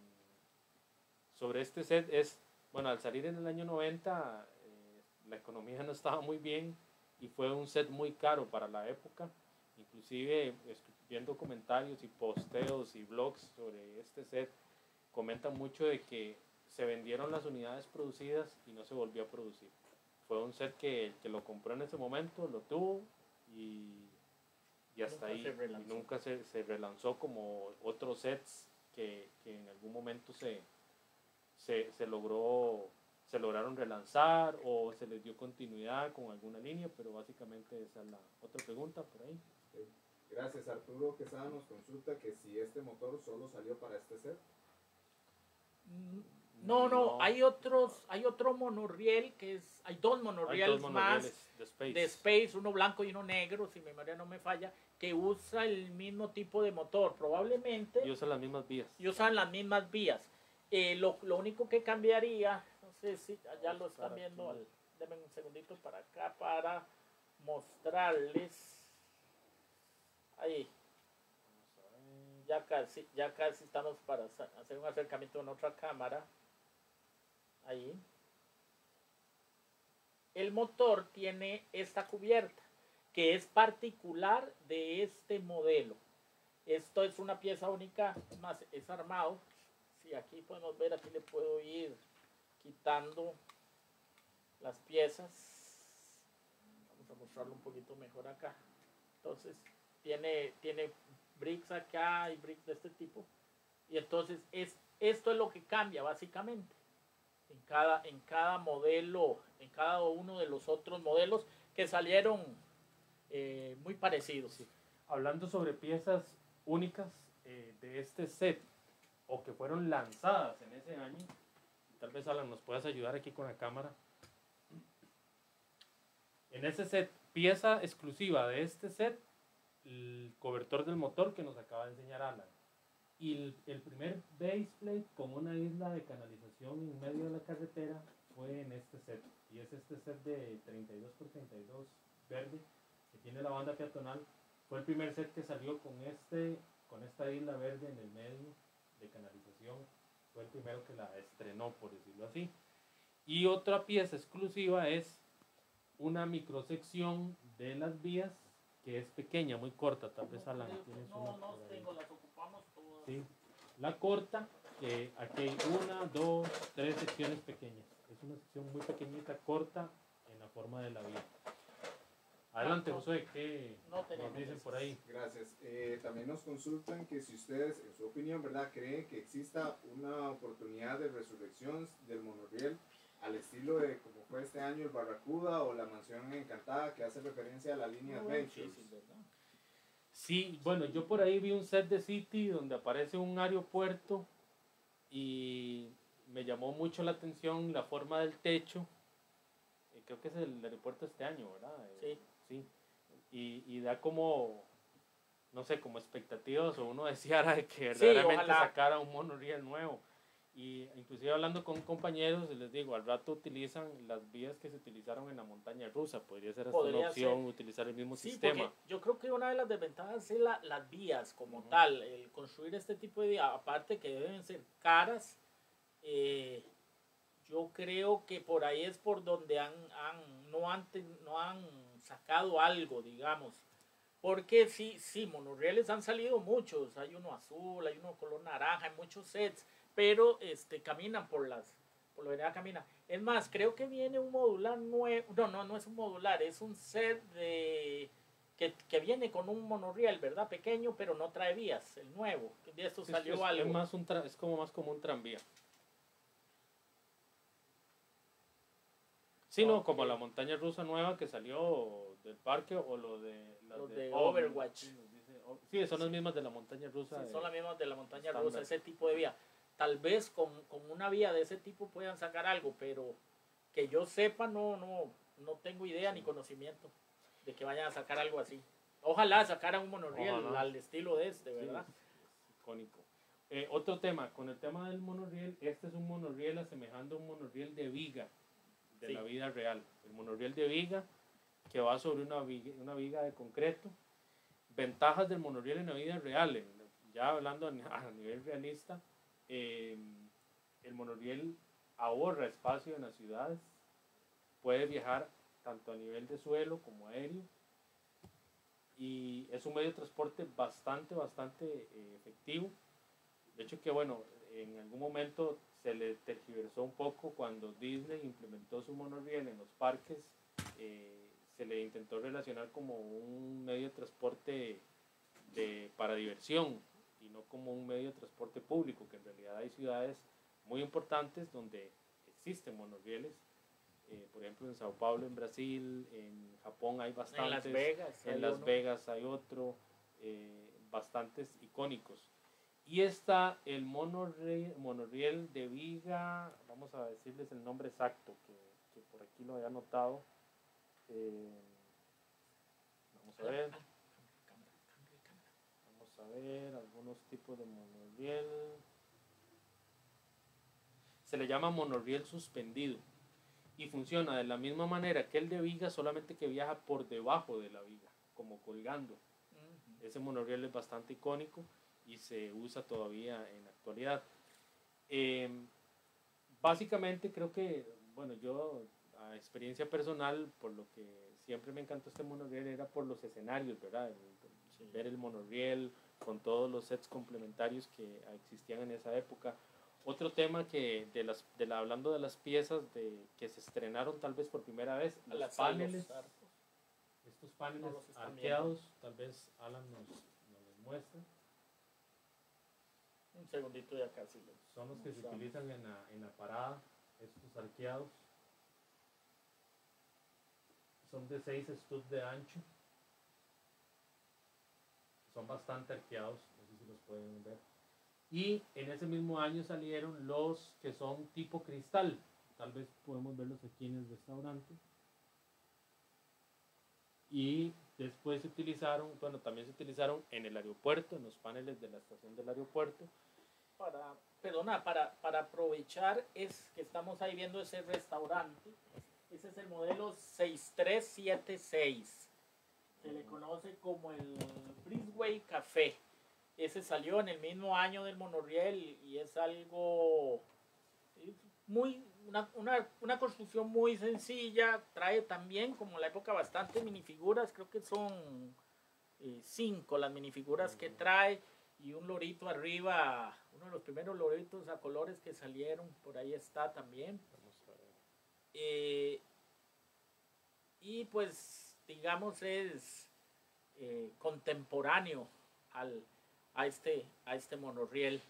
sobre este set es, bueno, al salir en el año noventa, eh, la economía no estaba muy bien y fue un set muy caro para la época. Inclusive, viendo comentarios y posteos y blogs sobre este set, comentan mucho de que se vendieron las unidades producidas y no se volvió a producir. Fue un set que el que lo compró en ese momento lo tuvo y, y hasta
Nunca
ahí.
se relanzó.
Y nunca se, se relanzó como otros sets que, que en algún momento se, se, se logró, se lograron relanzar o se les dio continuidad con alguna línea, pero básicamente esa es la otra pregunta por ahí.
Gracias. Arturo Quesada nos consulta que si este motor solo salió para este set.
No, no, hay otros, hay otro monorriel que es, hay dos monorrieles,
hay dos
más
de Space.
de Space, uno blanco y uno negro, si mi memoria no me falla, que usa el mismo tipo de motor, probablemente.
Y usan las mismas vías.
Y usan las mismas vías. Eh, lo, lo único que cambiaría, no sé si ya lo están viendo, al, denme un segundito para acá para mostrarles. Ahí. Ya casi, ya casi estamos para hacer un acercamiento en otra cámara. Ahí. El motor tiene esta cubierta, que es particular de este modelo. Esto es una pieza única, más es armado. Si aquí podemos ver, aquí le puedo ir quitando las piezas. Vamos a mostrarlo un poquito mejor acá. Entonces, tiene, tiene bricks acá y bricks de este tipo. Y entonces, es, esto es lo que cambia básicamente. En cada, en cada modelo, en cada uno de los otros modelos que salieron eh, muy parecidos.
Sí. Hablando sobre piezas únicas eh, de este set o que fueron lanzadas en ese año, tal vez Alan nos puedas ayudar aquí con la cámara. En ese set, pieza exclusiva de este set, el cobertor del motor que nos acaba de enseñar Alan. Y el, el primer baseplate con una isla de canalización en medio de la carretera fue en este set. Y es este set de treinta y dos por treinta y dos verde que tiene la banda peatonal. Fue el primer set que salió con, este, con esta isla verde en el medio de canalización. Fue el primero que la estrenó, por decirlo así. Y otra pieza exclusiva es una microsección de las vías que es pequeña, muy corta. Tal vez Alan tienes
no,
una.
No, no tengo, las ocupamos todas.
Sí. La corta, que aquí hay una, dos, tres secciones pequeñas. Es una sección muy pequeñita, corta, en la forma de la vía. Adelante, José, ¿qué
no
nos dicen por ahí?
Gracias. Eh, también nos consultan que si ustedes, en su opinión, ¿verdad?, creen que exista una oportunidad de resurrección del monorriel al estilo de como fue este año el Barracuda o la Mansión Encantada, que hace referencia a la línea
No,
Adventures.
sí, sí, ¿verdad?
Sí, bueno, yo por ahí vi un set de City donde aparece un aeropuerto y me llamó mucho la atención la forma del techo. Eh, creo que es el aeropuerto este año, ¿verdad? Eh,
Sí.
Sí. Y, y da como, no sé, como expectativas o uno deseara de que verdaderamente
ojalá.
sacara un monorriel nuevo. Y inclusive hablando con compañeros, les digo, al rato utilizan las vías que se utilizaron en la montaña rusa. Podría ser hasta
Podría
una opción
ser.
utilizar el mismo
Sí,
sistema.
porque yo creo que una de las desventajas es la, las vías como
Uh-huh.
tal, el construir este tipo de vías, aparte que deben ser caras, eh, yo creo que por ahí es por donde han, han, no, han no han sacado algo, digamos. Porque sí, sí, monorrieles han salido muchos, hay uno azul, hay uno color naranja, hay muchos sets, pero este, caminan por las, por lo general caminan. Es más, creo que viene un modular nuevo, no, no, no es un modular, es un set de, que, que viene con un monorriel, ¿verdad? Pequeño, pero no trae vías, el nuevo, de esto
Sí,
salió
es,
algo.
Es, más un tra es como más como un tranvía. Sí, no,
Okay.
como la montaña rusa nueva que salió del parque o lo de,
Los
de,
de
oh,
Overwatch.
Sí, dice, oh, sí, son las mismas de la montaña rusa.
Sí,
de,
son las mismas de la montaña
estándar.
rusa, ese tipo de vía. Tal vez con, con una vía de ese tipo puedan sacar algo, pero que yo sepa, no, no, no tengo idea
Sí.
ni conocimiento de que vayan a sacar algo así. Ojalá sacaran un monorriel
Ojalá.
al estilo de este, ¿verdad?
Sí, es, es icónico. Eh, otro tema, con el tema del monorriel, este es un monorriel asemejando a un monorriel de viga, de
Sí.
la vida real. El monorriel de viga que va sobre una viga, una viga de concreto. Ventajas del monorriel en la vida real, en, ya hablando a, a nivel realista, eh, el monorriel ahorra espacio en las ciudades, puede viajar tanto a nivel de suelo como aéreo y es un medio de transporte bastante, bastante eh, efectivo. De hecho que bueno, en algún momento se le tergiversó un poco cuando Disney implementó su monorriel en los parques, eh, se le intentó relacionar como un medio de transporte de, para diversión y no como un medio de transporte público, que en realidad hay ciudades muy importantes donde existen monorrieles, eh, por ejemplo en Sao Paulo, en Brasil, en Japón hay bastantes,
En Las Vegas.
en
hay
Las
uno.
Vegas hay otro, eh, bastantes icónicos. Y está el monorriel, monorriel de viga, vamos a decirles el nombre exacto, que, que por aquí lo había anotado. Eh, vamos a ver. Vamos a ver algunos tipos de monorriel. Se le llama monorriel suspendido y funciona de la misma manera que el de viga, solamente que viaja por debajo de la viga, como colgando. Uh-huh. Ese monorriel es bastante icónico y se usa todavía en la actualidad. Eh, básicamente creo que, bueno, yo a experiencia personal, por lo que siempre me encantó este monorriel era por los escenarios, ¿verdad? El, sí. Ver el monorriel con todos los sets complementarios que existían en esa época. Otro tema que, de las, de la, hablando de las piezas de, que se estrenaron tal vez por primera vez, los
las
paneles, estos paneles no arqueados, tal vez Alan nos, nos los muestra.
Un segundito de acá, sí.
Son los que se utilizan en la, en la parada, estos arqueados. Son de seis studs de ancho. Son bastante arqueados, no sé si los pueden ver. Y en ese mismo año salieron los que son tipo cristal. Tal vez podemos verlos aquí en el restaurante. Y después se utilizaron, bueno, también se utilizaron en el aeropuerto, en los paneles de la estación del aeropuerto.
Para, perdona, para, para aprovechar es que estamos ahí viendo ese restaurante. Ese es el modelo seis tres siete seis. Se le conoce como el Breezeway Café. Ese salió en el mismo año del monorriel y es algo muy, una, una, una construcción muy sencilla. Trae también, como en la época, bastante minifiguras. Creo que son eh, cinco las minifiguras que trae y un lorito arriba, uno de los primeros loritos a colores que salieron, por ahí está también. Vamos a ver. Eh, y pues, digamos, es eh, contemporáneo al a este, a este monorriel.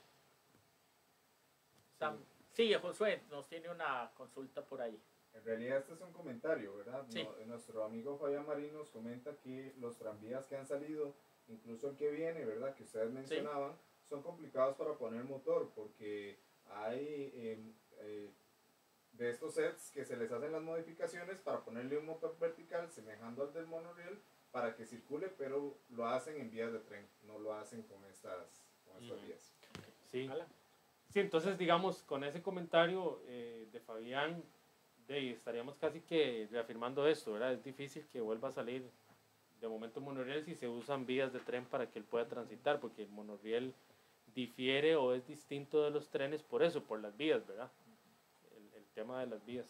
Sam, sí, Josué nos tiene una consulta por ahí.
En realidad este es un comentario, ¿verdad?
Sí.
No, nuestro amigo Fabián Marín nos comenta que los tranvías que han salido, incluso el que viene, ¿verdad? Que ustedes mencionaban, sí. Son complicados para poner motor porque hay eh, eh, de estos sets que se les hacen las modificaciones para ponerle un motor vertical semejando al del monorriel para que circule, pero lo hacen en vías de tren, no lo hacen con estas, con estas mm. vías.
Sí. Sí, entonces digamos, con ese comentario eh, de Fabián, de, estaríamos casi que reafirmando esto, ¿verdad? Es difícil que vuelva a salir de momento monorriel si se usan vías de tren para que él pueda transitar, porque el monorriel difiere o es distinto de los trenes por eso, por las vías, ¿verdad? El, el tema de las vías.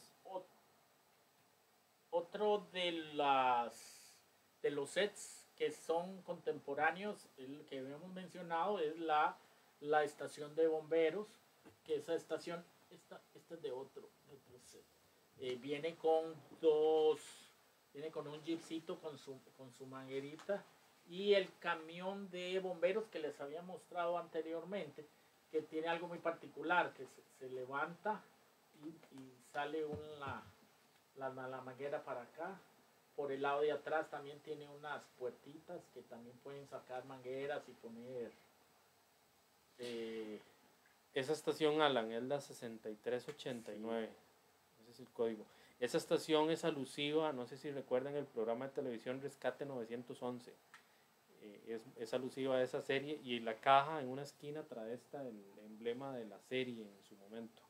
Otro de las de los sets que son contemporáneos, el que habíamos mencionado es la, la estación de bomberos, que esa estación, esta, esta es de otro, de otro set. Eh, viene con dos, viene con un jeepcito con su, con su manguerita y el camión de bomberos que les había mostrado anteriormente, que tiene algo muy particular, que se, se levanta y, y sale una, la, la manguera para acá. Por el lado de atrás también tiene unas puertitas que también pueden sacar mangueras y poner... Eh,
Esa estación, Alan, es la sesenta y tres ochenta y nueve. Sí. Ese es el código. Esa estación es alusiva, no sé si recuerdan el programa de televisión Rescate novecientos once. Eh, es, es alusiva a esa serie y la caja en una esquina trae esta, el emblema de la serie en su momento.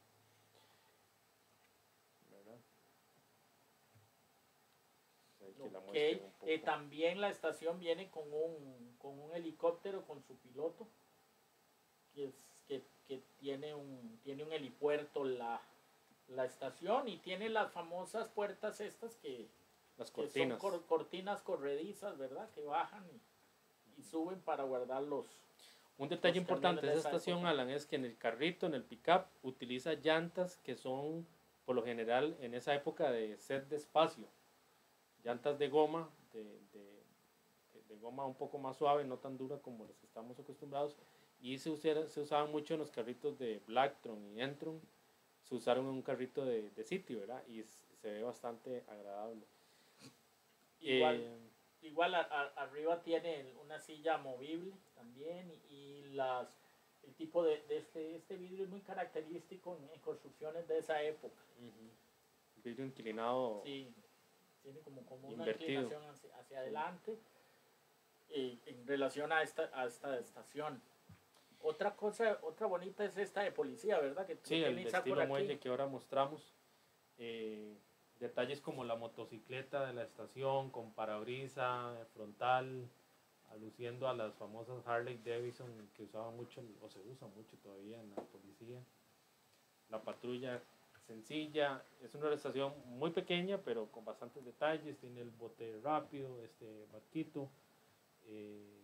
Okay. Eh, también la estación viene con un, con un helicóptero con su piloto que, es, que, que tiene, un, tiene un helipuerto la, la estación y tiene las famosas puertas estas que,
las cortinas.
que son cor, cortinas corredizas, ¿verdad? Que bajan y, y suben para guardar los...
Un detalle los importante de esa estación, época. Alan, es que en el carrito, en el pick-up, utiliza llantas que son, por lo general, en esa época de set de espacio. Llantas de goma, de, de, de goma un poco más suave, no tan dura como las que estamos acostumbrados, y se, usara, se usaban mucho en los carritos de Blacktron y Entron, se usaron en un carrito de, de sitio, ¿verdad? Y se ve bastante agradable.
Igual, eh, igual a, a, arriba tiene una silla movible también, y, y las, el tipo de, de este, este vidrio es muy característico en, en construcciones de esa época.
Uh-huh. Vidrio inclinado.
Sí, tiene como, como una
invertido.
inclinación hacia, hacia adelante eh, en relación a esta, a esta estación. Otra cosa, otra bonita es esta de policía, ¿verdad? Que
sí, el estilo muelle que ahora mostramos. Eh, detalles como la motocicleta de la estación con parabrisa frontal, aluciendo a las famosas Harley Davidson que usaban mucho, o se usa mucho todavía en la policía. La patrulla sencilla, es una estación muy pequeña pero con bastantes detalles, tiene el bote rápido, este barquito, eh,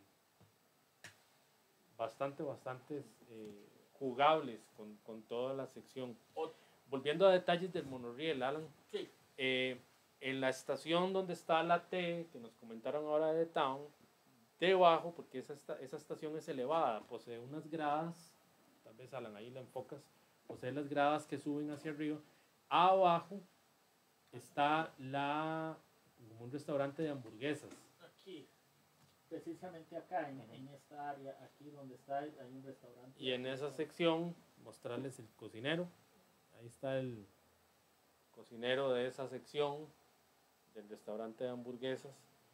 bastante, bastantes eh, jugables con, con toda la sección. Volviendo a detalles del monorriel, Alan,
sí.
eh, en la estación donde está la T, que nos comentaron ahora de Town, debajo, porque esa, esta, esa estación es elevada, posee unas gradas, tal vez Alan ahí la enfocas, posee las gradas que suben hacia arriba. Abajo está la, un restaurante de hamburguesas.
Aquí, precisamente acá, en, en esta área, aquí donde está, hay un restaurante.
Y en esa sección, mostrarles el cocinero. Ahí está el cocinero de esa sección del restaurante de hamburguesas.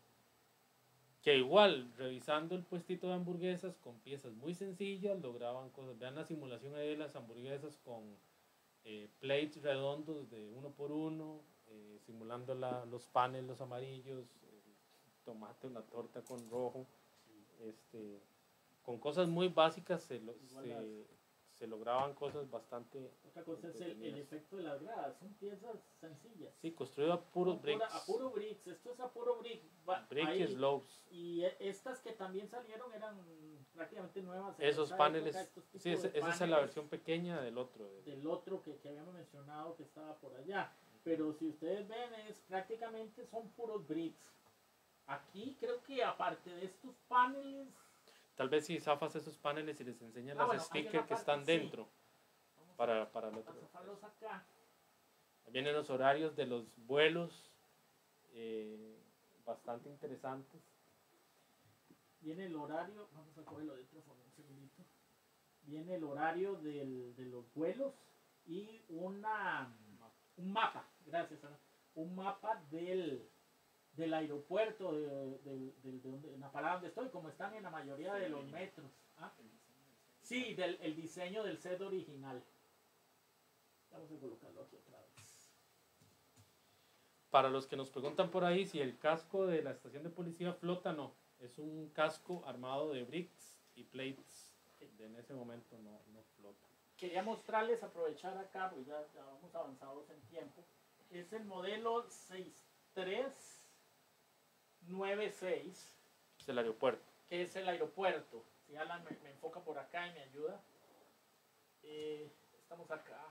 Que igual, revisando el puestito de hamburguesas con piezas muy sencillas, lograban cosas. Vean la simulación ahí de las hamburguesas con eh, plates redondos de uno por uno, eh, simulando la, los panes, los amarillos, el tomate, la torta con rojo. Este, con cosas muy básicas se, lo, se, se lograban cosas bastante.
Otra cosa es el, el efecto de las gradas, son piezas sencillas.
Sí, construido a puros
pura,
bricks.
A puro bricks, esto es a puro brick.
Brick y slopes.
Y estas que también salieron eran prácticamente nuevas.
Esos paneles,
época,
sí, ese, esa es la versión pequeña del otro. De,
del otro que, que habíamos mencionado que estaba por allá. Pero si ustedes ven, es prácticamente son puros bricks. Aquí creo que aparte de estos paneles.
Tal vez si zafas esos paneles y les enseñan
ah,
las
bueno,
stickers que están
sí.
dentro. Para, para el otro.
Zafarlos acá.
Vienen los horarios de los vuelos. Eh, bastante interesantes.
Viene el horario, vamos a cogerlo de otro forma, un segundito. Viene el horario del, de los vuelos y una, un mapa, gracias, Ana, un mapa del, del aeropuerto, de, de, de, de, donde, en la parada donde estoy, como están en la mayoría de los metros. ¿Ah? Sí, del el diseño del set original. Vamos a colocarlo aquí otra vez.
Para los que nos preguntan por ahí si el casco de la estación de policía flota, no. Es un casco armado de bricks y plates. En ese momento no, no flota.
Quería mostrarles, aprovechar acá, porque ya, ya vamos avanzados en tiempo. Es el modelo seis tres nueve seis.
Es el aeropuerto.
Que es el aeropuerto. Si Alan me, me enfoca por acá y me ayuda. Eh, estamos acá.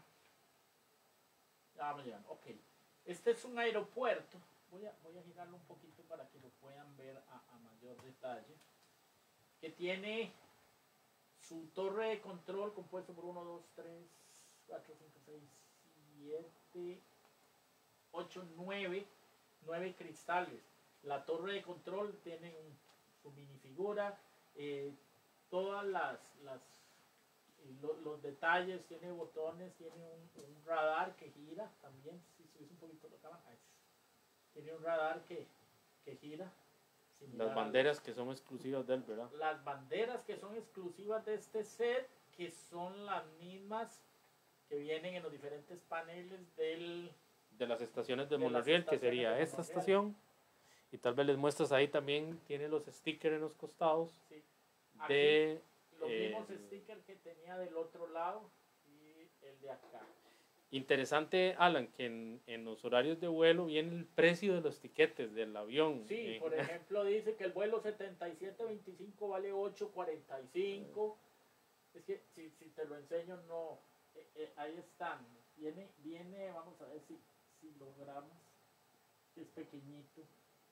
Ya vamos llegando. Ok. Este es un aeropuerto. Voy a, voy a girarlo un poquito para que lo puedan ver a, a mayor detalle. Que tiene su torre de control compuesto por uno, dos, tres, cuatro, cinco, seis, siete, ocho, nueve, nueve cristales. La torre de control tiene un, su minifigura, eh, todas las, las eh, lo, los detalles, tiene botones, tiene un, un radar que gira también, si subes un poquito la cámara, tiene un radar que, que gira.
Las banderas que son exclusivas de él, ¿verdad?
Las banderas que son exclusivas de este set, que son las mismas que vienen en los diferentes paneles del,
de las estaciones de,
de
monorriel, que sería esta monorriel. Estación. Y tal vez les muestras ahí también, tiene los stickers en los costados.
Sí.
De
los
eh,
mismos stickers que tenía del otro lado y el de acá.
Interesante, Alan, que en, en los horarios de vuelo viene el precio de los tiquetes del avión.
Sí,
eh.
por ejemplo, dice que el vuelo setenta y siete veinticinco vale ocho cuarenta y cinco. Es que si, si te lo enseño, no. Eh, eh, ahí están. Viene, viene, vamos a ver si, si logramos. Es pequeñito.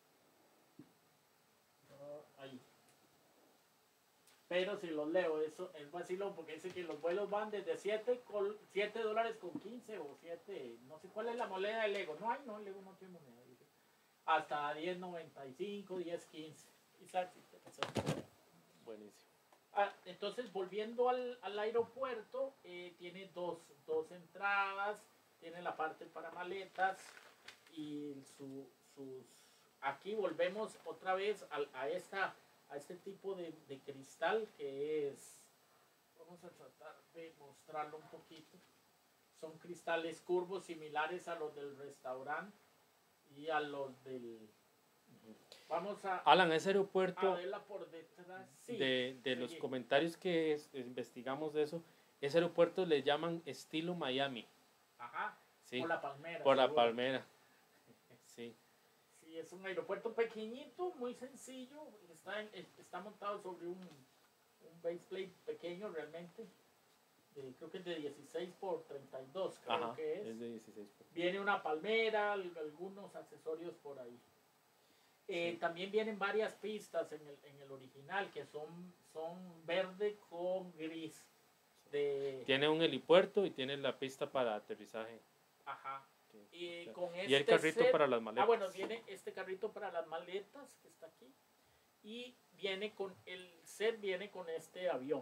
No, ahí. Pero si los leo, eso es vacilón porque dice que los vuelos van desde siete dólares con quince o siete, no sé cuál es la moneda del Lego. No hay, no, el Lego no tiene moneda. Dice. Hasta diez noventa y cinco, diez quince. Isaac, sí,
buenísimo.
Ah, entonces, volviendo al, al aeropuerto, eh, tiene dos, dos entradas, tiene la parte para maletas y su, sus... Aquí volvemos otra vez a, a, esta, a este tipo de, de cristal que es... Vamos a tratar de mostrarlo un poquito. Son cristales curvos similares a los del restaurante y a los del... Vamos a...
Alan, ese aeropuerto,
a verla por detrás. Sí,
de, de los
sí.
comentarios que es, investigamos de eso, ese aeropuerto le llaman estilo Miami.
Ajá,
Sí,
por la palmera.
por la
seguro.
palmera. Sí.
Sí, es un aeropuerto pequeñito, muy sencillo. Está, en, está montado sobre un, un baseplate pequeño realmente. De, creo que es de dieciséis por treinta y dos, creo
Ajá,
que es.
es de dieciséis.
Viene una palmera, algunos accesorios por ahí. Eh,
Sí.
También vienen varias pistas en el, en el original que son, son verde con gris. De,
Tiene un helipuerto y tiene la pista para aterrizaje.
ajá.
Sí.
Y, con este
Y el carrito
set,
para las maletas.
Ah, bueno, viene este carrito para las maletas que está aquí. Y viene con el set, viene con este avión.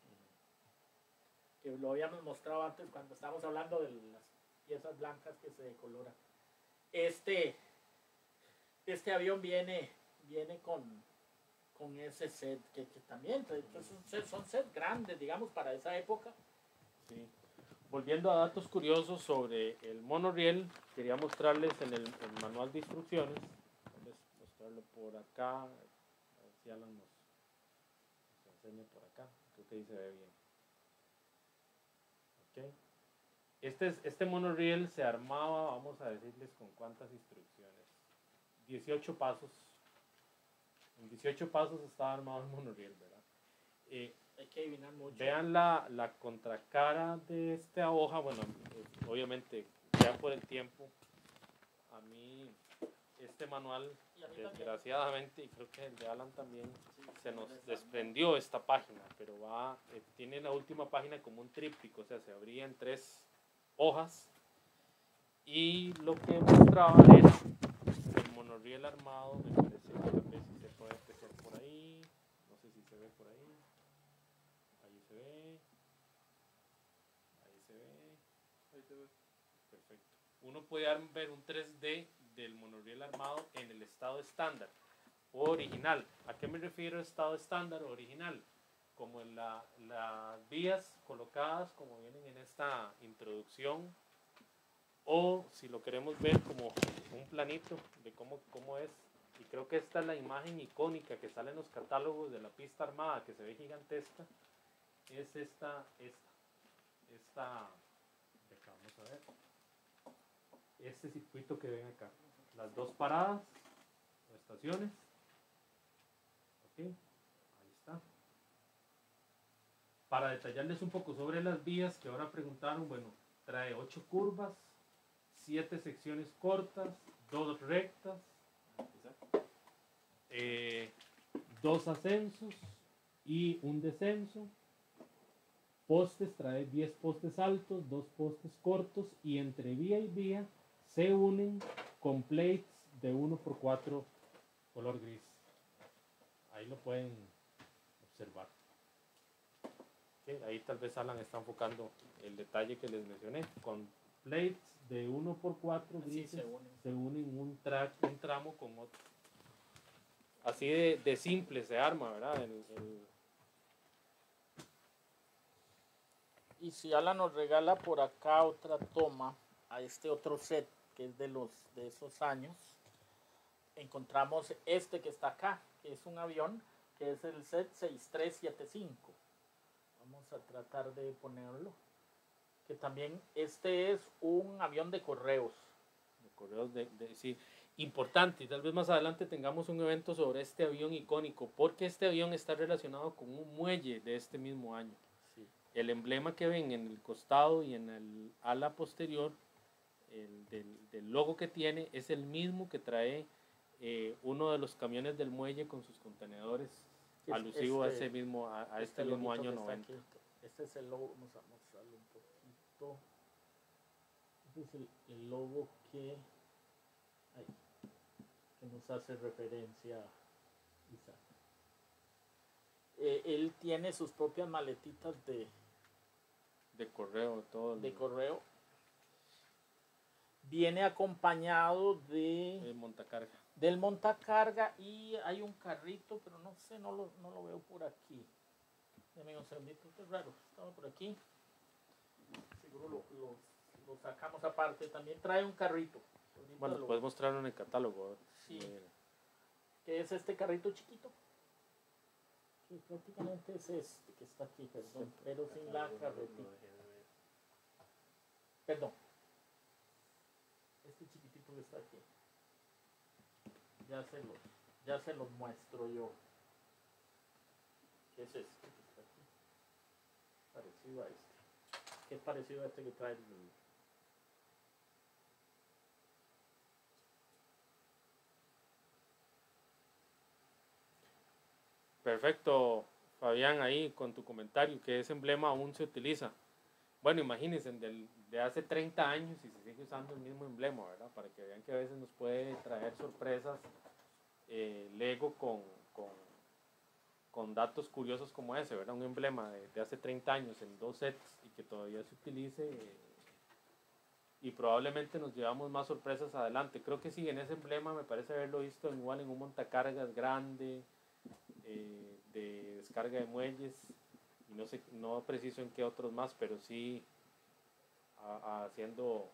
Que lo habíamos mostrado antes cuando estábamos hablando de las piezas blancas que se decoloran. Este, este avión viene, viene con, con ese set que, que también pues son, set, son set grandes, digamos, para esa época.
Sí. Volviendo a datos curiosos sobre el monorriel, quería mostrarles en el, el manual de instrucciones, vamos a mostrarlo por acá, a ver si Alan nos, nos enseña por acá, creo que ahí se ve bien. Okay. Este, es, este monorriel se armaba, vamos a decirles con cuántas instrucciones, dieciocho pasos, en dieciocho pasos estaba armado el monorriel, ¿verdad? Eh,
Hay que adivinar mucho.
Vean la, la contracara de esta hoja, bueno, pues, obviamente ya por el tiempo, a mí este manual, desgraciadamente, y creo que el de Alan también, sí, se nos desprendió esta página, pero va, eh, tiene la última página como un tríptico, o sea, se abría en tres hojas, y lo que mostraba era el monorriel armado, me parece que tal vez si se puede empezar por ahí, no sé si se ve por ahí. Ahí se ve. Ahí se ve. Ahí se ve. Perfecto. Uno puede ver un tres D del monorriel armado en el estado estándar o original. ¿A qué me refiero estado estándar o original? Como en la, las vías colocadas como vienen en esta introducción, o si lo queremos ver como un planito de cómo, cómo es. Y creo que esta es la imagen icónica que sale en los catálogos de la pista armada, que se ve gigantesca. Es esta, esta, esta, acá vamos a ver, este circuito que ven acá, las dos paradas o estaciones, ok, ahí está. Para detallarles un poco sobre las vías que ahora preguntaron, bueno, trae ocho curvas, siete secciones cortas, dos rectas, eh, dos ascensos y un descenso. Postes, trae diez postes altos, dos postes cortos, y entre vía y vía se unen con plates de uno por cuatro color gris. Ahí lo pueden observar. Okay, ahí tal vez Alan está enfocando el detalle que les mencioné. Con plates de uno por cuatro grises
se unen,
se unen un, tra un tramo con otro. Así de, de simple se arma, ¿verdad? El, el,
Y si Alan nos regala por acá otra toma a este otro set que es de los de esos años, encontramos este que está acá, que es un avión, que es el set seis tres siete cinco. Vamos a tratar de ponerlo. Que también este es un avión de correos.
De correos de, de sí, importante, y tal vez más adelante tengamos un evento sobre este avión icónico, porque este avión está relacionado con un muelle de este mismo año.
Sí.
El emblema que ven en el costado y en el ala posterior, el del, del logo que tiene, es el mismo que trae eh, uno de los camiones del muelle con sus contenedores,
Es
alusivo
este,
a ese mismo, a, a este,
este
mismo año
loguito que está
noventa.
aquí. Este es el logo, vamos a mostrarlo un poquito. Este es el, el logo que, ay, que nos hace referencia a Isaac. Eh, él tiene sus propias maletitas de,
De correo, todo.
de correo. Viene acompañado de,
El montacarga.
del montacarga y hay un carrito, pero no sé, no lo, no lo veo por aquí. Deme un segundito, qué raro, estaba por aquí. Seguro lo, lo, lo sacamos aparte. También trae un carrito. Ahorita
Bueno,
lo-
puedes mostrarlo en el catálogo. ¿eh?
Sí.
Mira.
que es este carrito chiquito. Sí, prácticamente es este que está aquí, perdón, pero sin la carretita. Perdón. Este chiquitito que está aquí. Ya se los, ya se los muestro yo. ¿Qué es este que está aquí? Parecido a este. ¿Qué es parecido a este que trae el...
Perfecto, Fabián, ahí con tu comentario, que ese emblema aún se utiliza. Bueno, imagínense, del, de hace treinta años y se sigue usando el mismo emblema, ¿verdad? Para que vean que a veces nos puede traer sorpresas eh, Lego con, con, con datos curiosos como ese, ¿verdad? Un emblema de, de hace treinta años en dos sets y que todavía se utilice eh, y probablemente nos llevamos más sorpresas adelante. Creo que sí, en ese emblema me parece haberlo visto igual en un montacargas grande, eh, de descarga de muelles, y no sé, no preciso en qué otros más, pero sí a, a haciendo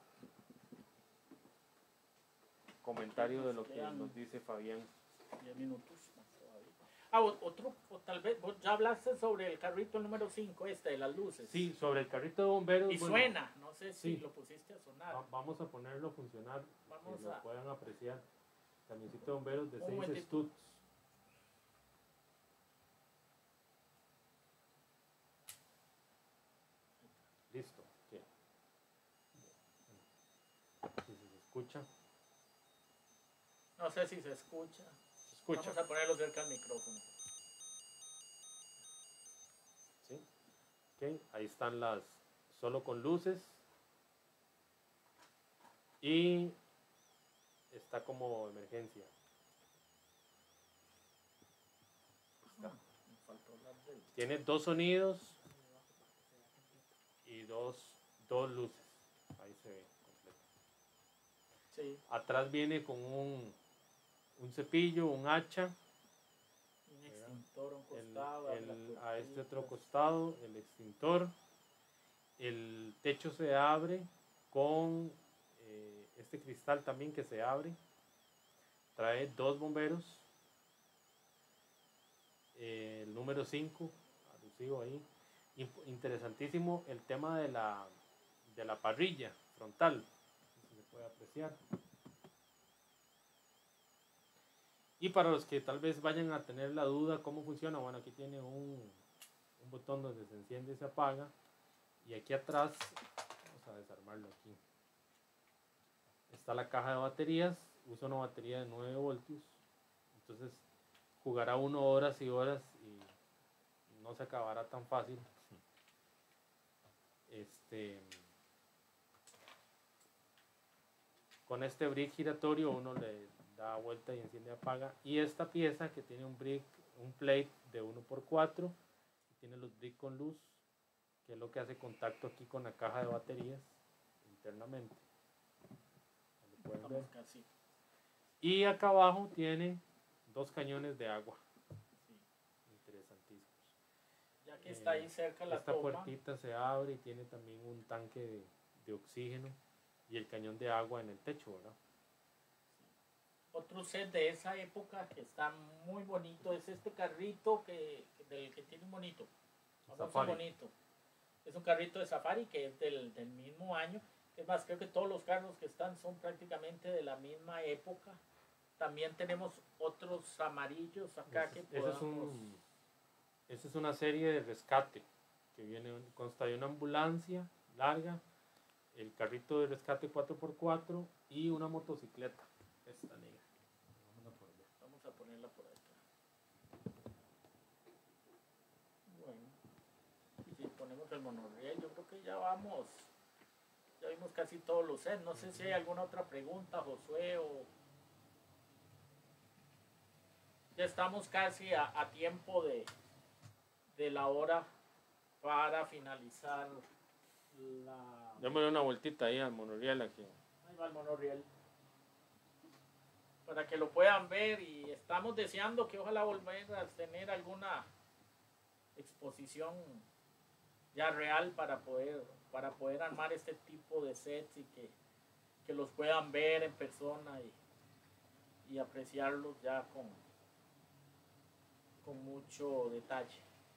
comentario de lo que nos dice Fabián.
diez minutos más todavía. Ah, o- otro, o tal vez, vos ya hablaste sobre el carrito número cinco, este de las luces.
Sí, sobre el carrito de bomberos.
Y
bueno,
suena, no sé si
sí.
lo pusiste a sonar.
va- vamos a ponerlo a funcionar,
Vamos
que lo
a-
puedan apreciar. Camioncito de bomberos de
Un
seis
momentito.
studs. Listo. ¿Qué? Si se escucha.
No sé si se escucha.
Se escucha.
Vamos a ponerlo cerca al micrófono.
¿Sí? Ok, ahí están las solo con luces. Y está como emergencia. Está.
Me faltó hablar del-
Tiene dos sonidos y dos, dos luces. Ahí se ve completo.
Sí,
Atrás viene con un, un cepillo, un hacha.
un extintor a un
El-
costado.
el-
abre las
a este otro
cortinas.
costado, el extintor. El techo se abre con eh, este cristal también que se abre. Trae dos bomberos. Eh, el número cinco, alusivo ahí. Imp- interesantísimo el tema de la, de la parrilla frontal. Si se puede apreciar. Y para los que tal vez vayan a tener la duda cómo funciona, bueno, aquí tiene un, un botón donde se enciende y se apaga. Y aquí atrás, vamos a desarmarlo aquí, está la caja de baterías. Usa una batería de nueve voltios. Entonces jugará uno horas y horas y no se acabará tan fácil. Este, con este brick giratorio uno le da vuelta y enciende y apaga. Y esta pieza que tiene un brick, un plate de uno por cuatro, y tiene los brick con luz, que es lo que hace contacto aquí con la caja de baterías internamente. Ahí lo pueden ver.
Estamos casi.
Y acá abajo tiene dos cañones de agua.
Sí.
Interesantísimos.
Ya que está ahí cerca la
Esta
toma.
puertita se abre y tiene también un tanque de, de oxígeno y el cañón de agua en el techo, ¿verdad?
Otro set de esa época que está muy bonito es este carrito que, que- del que tiene un bonito. Famoso
Safari.
bonito. Es un carrito de safari que es del, del mismo año. Es más, creo que todos los carros que están son prácticamente de la misma época. También tenemos otros amarillos acá
Ese,
que
ese
podamos...
es un, esa es una serie de rescate que viene, consta de una ambulancia larga, el carrito de rescate cuatro por cuatro y una motocicleta. Esta negra. Vamos a ponerla.
Vamos a ponerla por acá. Bueno, y si ponemos el monorriel, yo creo que ya vamos. Ya vimos casi todos los sets. No sé si hay alguna otra pregunta, Josué, o... Ya estamos casi a, a tiempo de, de la hora para finalizar la...
Démosle una vueltita ahí al monorriel aquí.
Ahí va el monorriel. Para que lo puedan ver, y estamos deseando que ojalá volver a tener alguna exposición ya real para poder, para poder armar este tipo de sets y que, que los puedan ver en persona y, y apreciarlos ya con, con mucho detalle.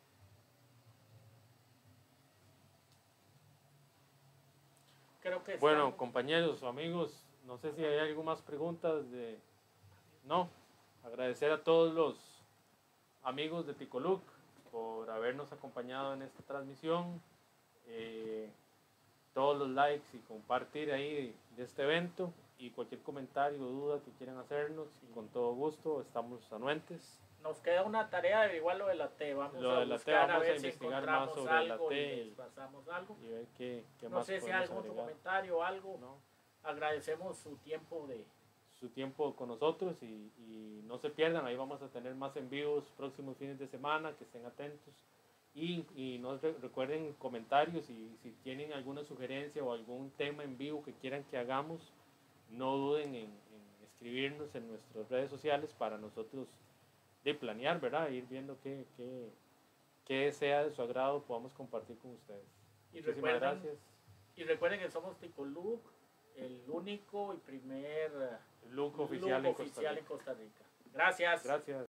Creo que
Bueno,
estamos...
compañeros o amigos, no sé si hay algo más preguntas de... No, agradecer a todos los amigos de Ticoluc por habernos acompañado en esta transmisión, eh, todos los likes y compartir ahí de este evento, y cualquier comentario o duda que quieran hacernos, y con todo gusto estamos anuentes.
Nos queda una tarea de averiguar lo de la T. Vamos
Lo
a
de la T,
buscar a
vamos a
ver si
investigar más
encontramos
sobre la
algo
T
y
y-
les pasamos algo.
Y ver qué, qué
No
más
sé si hay
podemos
algún otro
agregar,
comentario o algo.
¿no?
Agradecemos su tiempo de...
Su tiempo con nosotros, y, y no se pierdan, ahí vamos a tener más en vivos próximos fines de semana, que estén atentos, y, y no re- recuerden comentarios, y si tienen alguna sugerencia o algún tema en vivo que quieran que hagamos, no duden en, en escribirnos en nuestras redes sociales para nosotros de planear, ¿verdad? Ir viendo qué, qué, qué sea de su agrado podamos compartir con ustedes.
Y
Muchísimas
recuerden,
gracias.
y recuerden que somos Ticoluc, el único y primer
Look
look
oficial en Costa
oficial
Rica.
en Costa Rica. Gracias.
Gracias.